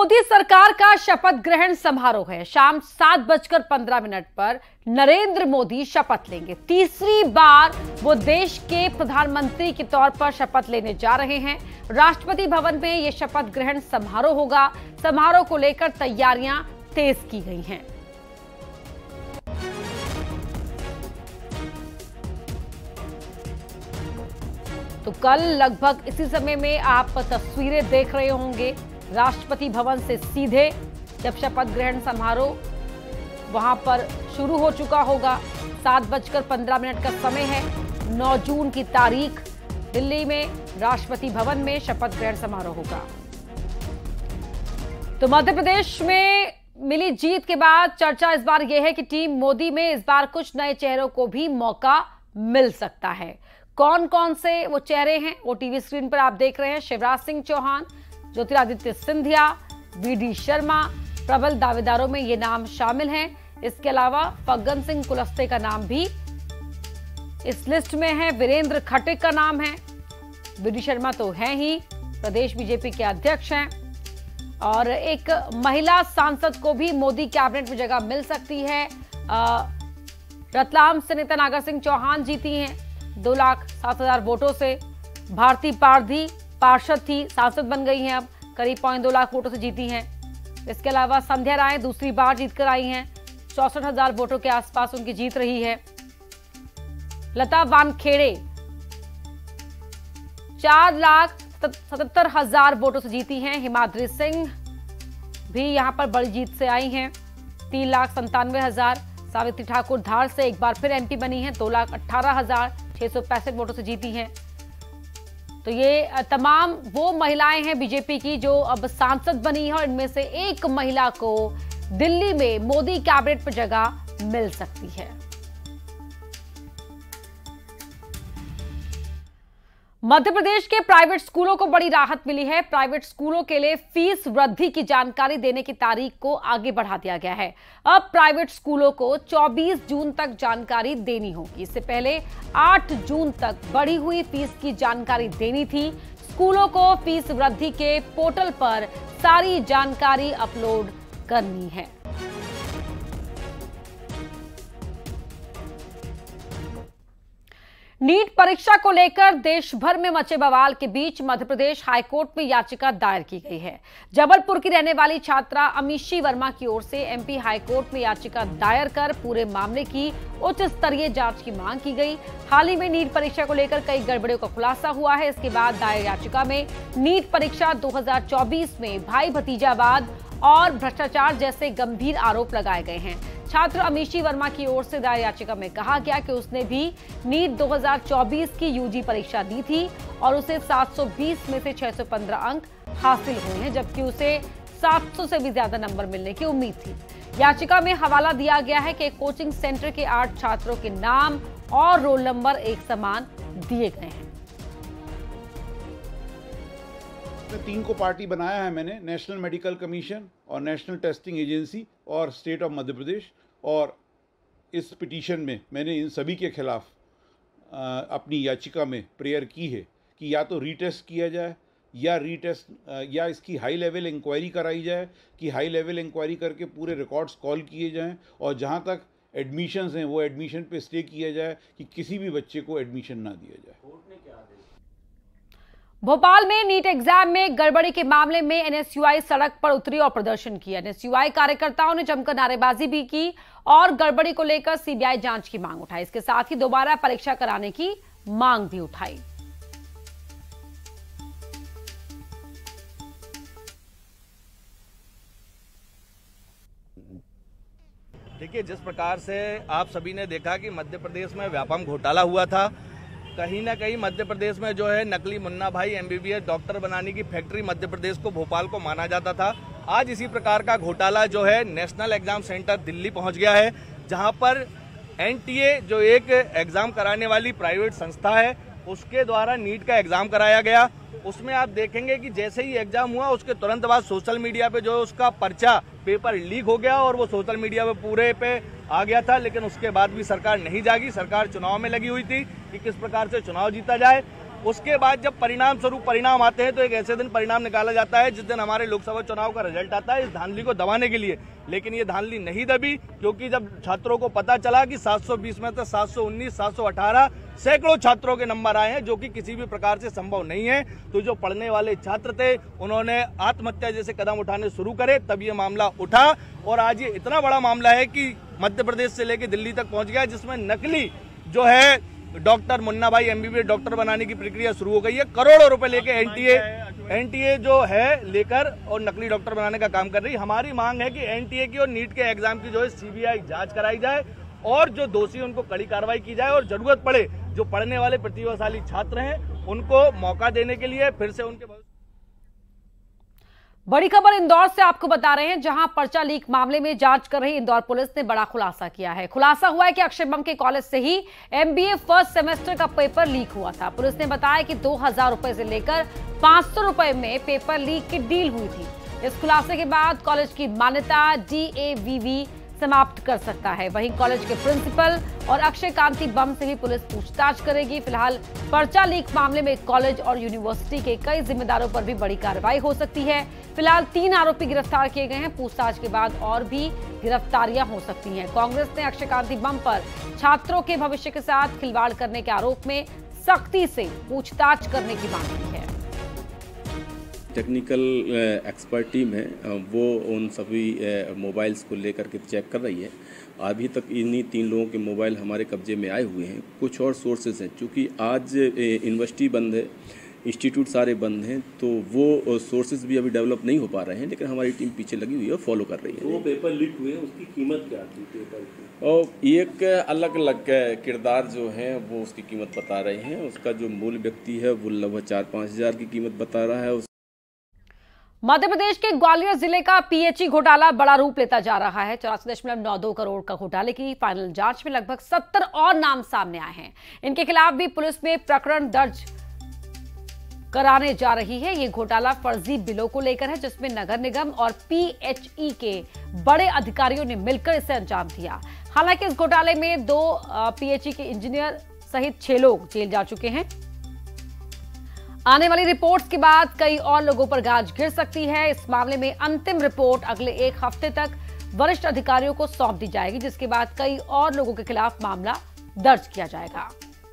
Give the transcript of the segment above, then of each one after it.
मोदी सरकार का शपथ ग्रहण समारोह है। शाम 7:15 पर नरेंद्र मोदी शपथ लेंगे। तीसरी बार वो देश के प्रधानमंत्री के तौर पर शपथ लेने जा रहे हैं। राष्ट्रपति भवन में ये शपथ ग्रहण समारोह होगा। समारोह को लेकर तैयारियां तेज की गई हैं। तो कल लगभग इसी समय में आप तस्वीरें देख रहे होंगे राष्ट्रपति भवन से सीधे, जब शपथ ग्रहण समारोह वहां पर शुरू हो चुका होगा। 7:15 का समय है। 9 जून की तारीख दिल्ली में राष्ट्रपति भवन में शपथ ग्रहण समारोह होगा। तो मध्य प्रदेश में मिली जीत के बाद चर्चा इस बार यह है कि टीम मोदी में इस बार कुछ नए चेहरों को भी मौका मिल सकता है। कौन कौन से वो चेहरे हैं वो टीवी स्क्रीन पर आप देख रहे हैं। शिवराज सिंह चौहान, ज्योतिरादित्य सिंधिया, वी.डी. शर्मा, प्रबल दावेदारों में ये नाम शामिल हैं। इसके अलावा फग्गन सिंह कुलस्ते का नाम भी इस लिस्ट में है। वीरेंद्र खट्टिक का नाम है। वी.डी. शर्मा तो हैं ही, प्रदेश बीजेपी के अध्यक्ष हैं। और एक महिला सांसद को भी मोदी कैबिनेट में जगह मिल सकती है। रतलाम से नेता नागर सिंह चौहान जीती हैं 2,07,000 वोटों से। भारती पारधी पार्षद थी, सांसद बन गई हैं, अब करीब 2.2 लाख वोटों से जीती हैं। इसके अलावा संध्या राय दूसरी बार जीतकर आई हैं। 64,000 वोटों के आसपास उनकी जीत रही है। लता वानखेड़े 4,77,000 वोटों से जीती हैं। हिमाद्री सिंह भी यहां पर बड़ी जीत से आई हैं, 3,97,000। सावित्री ठाकुर धार से एक बार फिर एमपी बनी हैं, 2,18,665 वोटों से जीती हैं। तो ये तमाम वो महिलाएं हैं बीजेपी की जो अब सांसद बनी है और इनमें से एक महिला को दिल्ली में मोदी कैबिनेट पर जगह मिल सकती है। मध्य प्रदेश के प्राइवेट स्कूलों को बड़ी राहत मिली है। प्राइवेट स्कूलों के लिए फीस वृद्धि की जानकारी देने की तारीख को आगे बढ़ा दिया गया है। अब प्राइवेट स्कूलों को 24 जून तक जानकारी देनी होगी। इससे पहले 8 जून तक बढ़ी हुई फीस की जानकारी देनी थी। स्कूलों को फीस वृद्धि के पोर्टल पर सारी जानकारी अपलोड करनी है। नीट परीक्षा को लेकर देश भर में मचे बवाल के बीच मध्य प्रदेश हाईकोर्ट में याचिका दायर की गई है। जबलपुर की रहने वाली छात्रा अमीशी वर्मा की ओर से एमपी हाईकोर्ट में याचिका दायर कर पूरे मामले की उच्च स्तरीय जांच की मांग की गई। हाल ही में नीट परीक्षा को लेकर कई गड़बड़ियों का खुलासा हुआ है। इसके बाद दायर याचिका में नीट परीक्षा 2024 में भाई भतीजावाद और भ्रष्टाचार जैसे गंभीर आरोप लगाए गए हैं। छात्र अमीशी वर्मा की ओर से दायर याचिका में कहा गया कि उसने भी नीट 2024 की यूजी परीक्षा दी थी और उसे 720 में से 615 अंक हासिल हुए हैं, जबकि उसे 700 से भी ज्यादा नंबर मिलने की उम्मीद थी। याचिका में हवाला दिया गया है कि कोचिंग सेंटर के 8 छात्रों के नाम और रोल नंबर एक समान दिए गए हैं। 3 को पार्टी बनाया है मैंने, नेशनल मेडिकल कमीशन और नेशनल टेस्टिंग एजेंसी और स्टेट ऑफ मध्य प्रदेश। और इस पिटीशन में मैंने इन सभी के खिलाफ अपनी याचिका में प्रेयर की है कि या तो रीटेस्ट किया जाए या इसकी हाई लेवल इंक्वायरी कराई जाए, कि हाई लेवल इंक्वायरी करके पूरे रिकॉर्ड्स कॉल किए जाएं और जहां तक एडमिशन्स हैं वो एडमिशन पे स्टे किया जाए कि किसी भी बच्चे को एडमिशन ना दिया जाए। भोपाल में नीट एग्जाम में गड़बड़ी के मामले में एनएसयूआई सड़क पर उतरी और प्रदर्शन किया। एनएसयूआई कार्यकर्ताओं ने जमकर नारेबाजी भी की और गड़बड़ी को लेकर सीबीआई जांच की मांग उठाई। इसके साथ ही दोबारा परीक्षा कराने की मांग भी उठाई। देखिए, जिस प्रकार से आप सभी ने देखा कि मध्य प्रदेश में व्यापम घोटाला हुआ था, कहीं ना कहीं मध्य प्रदेश में जो है नकली मुन्ना भाई एमबीबीएस डॉक्टर बनाने की फैक्ट्री मध्य प्रदेश को, भोपाल को माना जाता था। आज इसी प्रकार का घोटाला जो है नेशनल एग्जाम सेंटर दिल्ली पहुंच गया है, जहां पर एनटीए जो एक एग्जाम कराने वाली प्राइवेट संस्था है उसके द्वारा नीट का एग्जाम कराया गया। उसमें आप देखेंगे कि जैसे ही एग्जाम हुआ उसके तुरंत बाद सोशल मीडिया पे जो उसका पर्चा पेपर लीक हो गया और वो सोशल मीडिया पे पूरे पे आ गया था। लेकिन उसके बाद भी सरकार नहीं जागी। सरकार चुनाव में लगी हुई थी कि किस प्रकार से चुनाव जीता जाए। उसके बाद जब परिणाम स्वरूप परिणाम आते हैं तो एक ऐसे दिन परिणाम निकाला जाता है जिस दिन हमारे लोकसभा चुनाव का रिजल्ट आता है, इस धांधली को दबाने के लिए। लेकिन ये धांधली नहीं दबी, क्योंकि जब छात्रों को पता चला कि 720 में से 719, 718 सैकड़ों छात्रों के नंबर आए हैं, जो कि किसी भी प्रकार से संभव नहीं है, तो जो पढ़ने वाले छात्र थे उन्होंने आत्महत्या जैसे कदम उठाने शुरू करे, तब ये मामला उठा। और आज ये इतना बड़ा मामला है कि मध्य प्रदेश से लेकर दिल्ली तक पहुंच गया, जिसमें नकली जो है डॉक्टर मुन्ना भाई MBBS डॉक्टर बनाने की प्रक्रिया शुरू हो गई है। करोड़ों रुपए लेके NTA जो है लेकर और नकली डॉक्टर बनाने का काम कर रही है। हमारी मांग है कि NTA की और नीट के एग्जाम की जो है CBI जांच कराई जाए और जो दोषी उनको कड़ी कार्रवाई की जाए, और जरूरत पड़े जो पढ़ने वाले प्रतिभाशाली छात्र हैं उनको मौका देने के लिए फिर से उनके। बड़ी खबर इंदौर से आपको बता रहे हैं, जहां पर्चा लीक मामले में जांच कर रही इंदौर पुलिस ने बड़ा खुलासा किया है। खुलासा हुआ है कि अक्षयबंग के कॉलेज से ही MBA फर्स्ट सेमेस्टर का पेपर लीक हुआ था। पुलिस ने बताया कि 2000 रुपए से लेकर 500 रुपए में पेपर लीक की डील हुई थी। इस खुलासे के बाद कॉलेज की मान्यता DAVV समाप्त कर सकता है। वहीं कॉलेज के प्रिंसिपल और अक्षय कांति बम से भी पुलिस पूछताछ करेगी। फिलहाल पर्चा लीक मामले में कॉलेज और यूनिवर्सिटी के कई जिम्मेदारों पर भी बड़ी कार्रवाई हो सकती है। फिलहाल 3 आरोपी गिरफ्तार किए गए हैं। पूछताछ के बाद और भी गिरफ्तारियां हो सकती हैं। कांग्रेस ने अक्षय कांति बम पर छात्रों के भविष्य के साथ खिलवाड़ करने के आरोप में सख्ती से पूछताछ करने की मांग की है। टेक्निकल एक्सपर्ट टीम है, वो उन सभी मोबाइल्स को लेकर के चेक कर रही है। अभी तक इन्हीं 3 लोगों के मोबाइल हमारे कब्जे में आए हुए हैं। कुछ और सोर्सेज हैं, चूँकि आज यूनिवर्सिटी बंद है, इंस्टीट्यूट सारे बंद हैं, तो वो सोर्सेज भी अभी डेवलप नहीं हो पा रहे हैं, लेकिन हमारी टीम पीछे लगी हुई है और फॉलो कर रही है। वो पेपर लीक हुए, उसकी कीमत क्या थी पेपर की? और एक अलग अलग किरदार जो हैं वो उसकी कीमत बता रहे हैं। उसका जो मूल व्यक्ति है वो लगभग 4-5 हज़ार की कीमत बता रहा है। मध्य प्रदेश के ग्वालियर जिले का PHE घोटाला बड़ा रूप लेता जा रहा है। 84.92 करोड़ का घोटाले की फाइनल जांच में लगभग 70 और नाम सामने आए हैं। इनके खिलाफ भी पुलिस में प्रकरण दर्ज कराने जा रही है। ये घोटाला फर्जी बिलों को लेकर है, जिसमें नगर निगम और PHE के बड़े अधिकारियों ने मिलकर इसे अंजाम दिया। हालांकि इस घोटाले में 2 PHE के इंजीनियर सहित 6 लोग जेल जा चुके हैं। आने वाली रिपोर्ट्स के बाद कई और लोगों पर गाज गिर सकती है। इस मामले में अंतिम रिपोर्ट अगले 1 हफ्ते तक वरिष्ठ अधिकारियों को सौंप दी जाएगी, जिसके बाद कई और लोगों के खिलाफ मामला दर्ज किया जाएगा।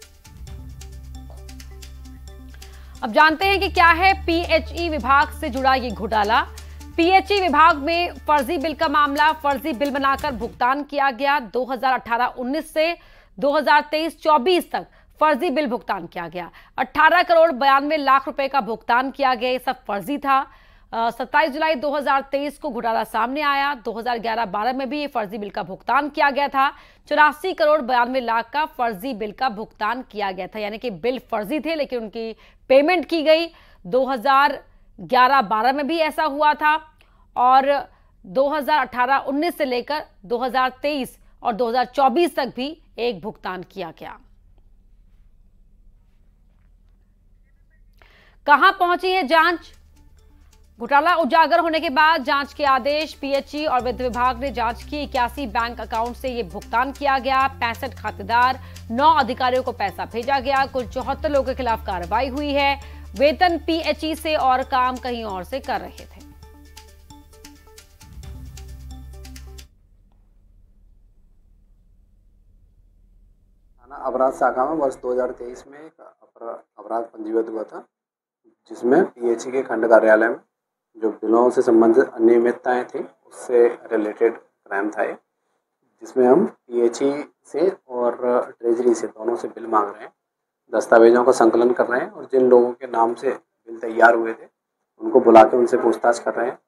अब जानते हैं कि क्या है PHE विभाग से जुड़ा ये घोटाला। PHE विभाग में फर्जी बिल का मामला। फर्जी बिल बनाकर भुगतान किया गया। 2018-19 से 2023-24 तक फर्जी बिल भुगतान किया गया। 18 करोड़ 92 लाख रुपए का भुगतान किया गया। ये सब फर्जी था। 27 जुलाई 2023 को घोटाला सामने आया। 2011-12 में भी ये फर्जी बिल का भुगतान किया गया था। 84 करोड़ 92 लाख का फर्जी बिल का भुगतान किया गया था, यानी कि बिल फर्जी थे लेकिन उनकी पेमेंट की गई। 2011-12 में भी ऐसा हुआ था और 2018-19 से लेकर 2023 और 2024 तक भी एक भुगतान किया गया। कहां पहुंची है जांच? घोटाला उजागर होने के बाद जांच के आदेश। PHE और वित्त विभाग ने जांच की। 81 बैंक अकाउंट से यह भुगतान किया गया। 65 खातेदार, 9 अधिकारियों को पैसा भेजा गया। कुल 74 लोगों के खिलाफ कार्रवाई हुई है। वेतन PHE से और काम कहीं और से कर रहे थे। थाना अपराध शाखा में वर्ष 2023 में एक अपराध पंजीबद्ध हुआ था, जिसमें PHE के खंड कार्यालय में जो बिलों से संबंधित अनियमितताएं थी उससे रिलेटेड क्राइम था, जिसमें हम PHE से और ट्रेजरी से दोनों से बिल मांग रहे हैं, दस्तावेजों का संकलन कर रहे हैं और जिन लोगों के नाम से बिल तैयार हुए थे उनको बुला के उनसे पूछताछ कर रहे हैं।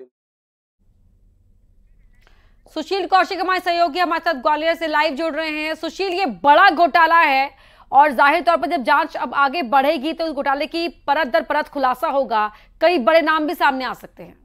सुशील कौशिक हमारे सहयोगी हमारे साथ ग्वालियर से लाइव जुड़ रहे हैं। सुशील, ये बड़ा घोटाला है और जाहिर तौर पर जब जांच अब आगे बढ़ेगी तो उस घोटाले की परत दर परत खुलासा होगा। कई बड़े नाम भी सामने आ सकते हैं।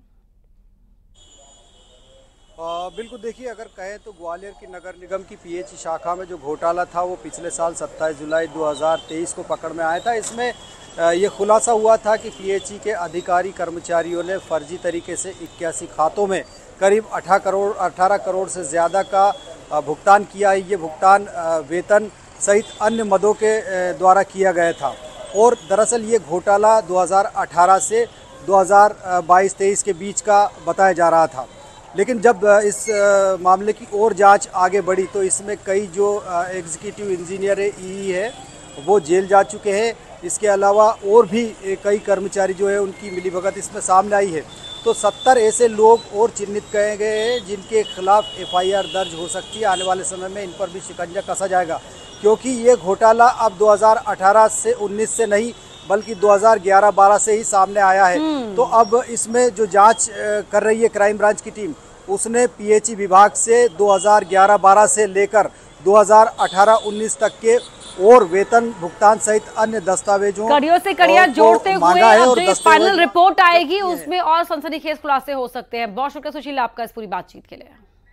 बिल्कुल, देखिए, अगर कहें तो ग्वालियर की नगर निगम की PHE शाखा में जो घोटाला था वो पिछले साल 27 जुलाई 2023 को पकड़ में आया था। इसमें ये खुलासा हुआ था कि PHE के अधिकारी कर्मचारियों ने फर्जी तरीके से 81 खातों में करीब 18 करोड़ से ज़्यादा का भुगतान किया है। ये भुगतान वेतन सहित अन्य मदों के द्वारा किया गया था और दरअसल ये घोटाला 2018 से 2022-23 के बीच का बताया जा रहा था। लेकिन जब इस मामले की और जांच आगे बढ़ी तो इसमें कई जो एग्जीक्यूटिव इंजीनियर ईई है वो जेल जा चुके हैं। इसके अलावा और भी कई कर्मचारी जो है उनकी मिलीभगत इसमें सामने आई है। तो 70 ऐसे लोग और चिन्हित किए गए हैं जिनके खिलाफ एफआईआर दर्ज हो सकती है। आने वाले समय में इन पर भी शिकंजा कसा जाएगा, क्योंकि ये घोटाला अब 2018 से 19 से नहीं बल्कि 2011-12 से ही सामने आया है। तो अब इसमें जो जांच कर रही है क्राइम ब्रांच की टीम, उसने पीएचई विभाग से 2011-12 से लेकर 2018-19 तक के और वेतन भुगतान सहित अन्य दस्तावेजों कड़ियों से कड़ियां जोड़ते हुए अब जो फाइनल रिपोर्ट आएगी उसमें उसमें और सनसनीखेज खुलासे हो सकते हैं। बहुत शुक्रिया सुशील आपका इस पूरी बातचीत के लिए।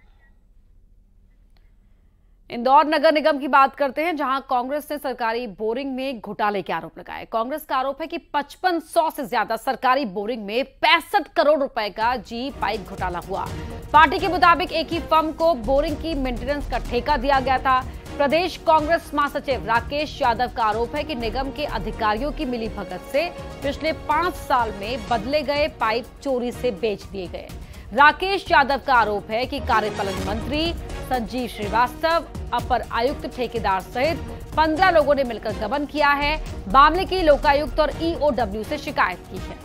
इंदौर नगर निगम की बात करते हैं, जहां कांग्रेस ने सरकारी बोरिंग में घोटाले के आरोप लगाए। कांग्रेस का आरोप है कि 5500 से ज्यादा सरकारी बोरिंग में 65 करोड़ रुपए का जी पाइप घोटाला हुआ। पार्टी के मुताबिक एक ही फर्म को बोरिंग की मेंटेनेंस का ठेका दिया गया था। प्रदेश कांग्रेस महासचिव राकेश यादव का आरोप है कि निगम के अधिकारियों की मिलीभगत से पिछले 5 साल में बदले गए पाइप चोरी से बेच दिए गए। राकेश यादव का आरोप है कि कार्यपालन मंत्री संजीव श्रीवास्तव, अपर आयुक्त, ठेकेदार सहित 15 लोगों ने मिलकर गबन किया है। मामले की लोकायुक्त और ईओडब्ल्यू से शिकायत की है।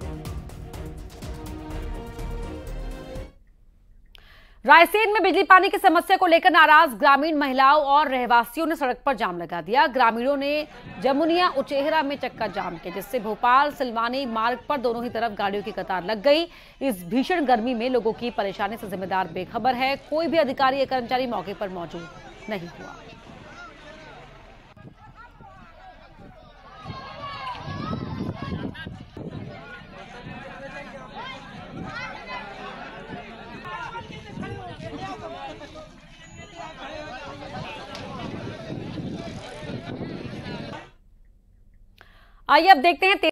रायसेन में बिजली पानी की समस्या को लेकर नाराज ग्रामीण महिलाओं और रहवासियों ने सड़क पर जाम लगा दिया। ग्रामीणों ने जमुनिया उचेहरा में चक्का जाम किया, जिससे भोपाल सिलवानी मार्ग पर दोनों ही तरफ गाड़ियों की कतार लग गई। इस भीषण गर्मी में लोगों की परेशानी से जिम्मेदार बेखबर है। कोई भी अधिकारी या कर्मचारी मौके पर मौजूद नहीं हुआ। आइए अब देखते हैं